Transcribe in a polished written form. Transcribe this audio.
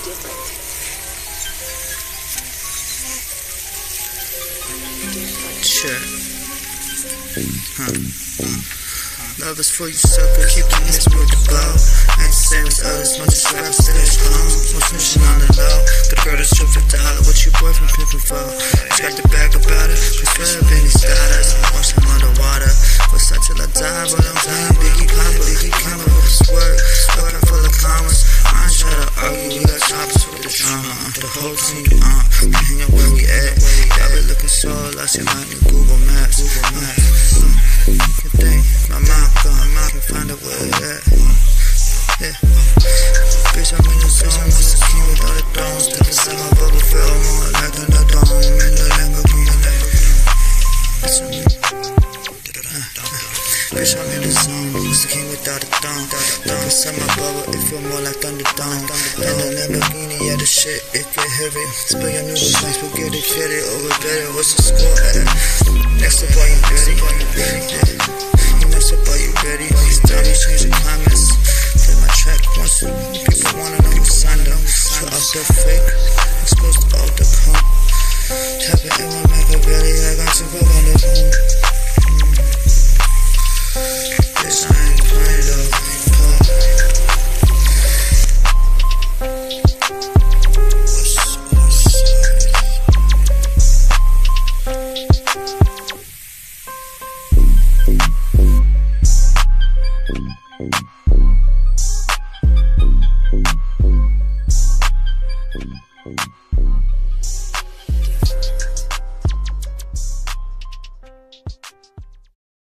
Love is for you, sucker. Keep the mix with the bow. Ain't the same as others. Much as rap, still it's calm. No snitchin on the low. The girl that's true for dollar. What your boyfriend pimpin for? Just got the bag about it. Cause Webb and these Dadas. Wash them underwater. Westside till I die, but I'm dying. Biggie, poppa, biggie, coming with the squirt. Lookin full of commas. I ain't try to argue. We got choppas with the drama. The whole team, we hang out where we at. Y'all been looking so lost. You might need Google Maps. You can think my mouth gone, I can find out where it at. Yeah, bitch, I'm in the zone. This is king with all the thrones. Step inside my bubble, feel more like thunderdome in the lamborghini. Bitch, I'm in the zone. This is king without a throne. Step inside my bubble, it feel more like thunderdome in the lamborghini. Yeah, the shit, it get heavy. Spill your noodles, like spaghetti, get it over better. What's the score at? Next up, are you ready? Next up, are you ready? Please tell me, change the comments. Play my track once. People wanna know who's signed up. Show up the fake, exposed all the con. Tap it in my Machiavelli, I got to go on the phone.